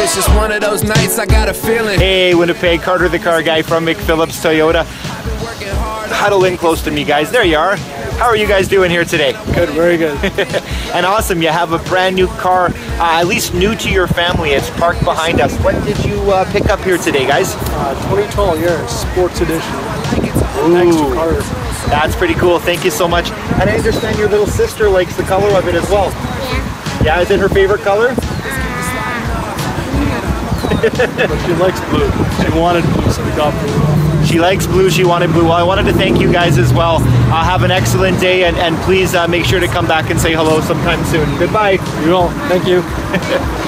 It's just one of those nights I got a feeling. Hey, Winnipeg, Carter the car guy from McPhillips Toyota. Huddle in close to me, guys. There you are. How are you guys doing here today? Good, very good. And awesome, you have a brand new car, at least new to your family. It's parked behind us. What did you pick up here today, guys? 2012 Yaris Sports Edition. Ooh, Thanks to Carter. that's pretty cool. Thank you so much. And I understand your little sister likes the color of it as well. Yeah. Yeah, is it her favorite color? But she likes blue. She wanted blue, so we got blue. She likes blue, she wanted blue. Well, I wanted to thank you guys as well. Have an excellent day, and please make sure to come back and say hello sometime soon. Goodbye. You will. Thank you.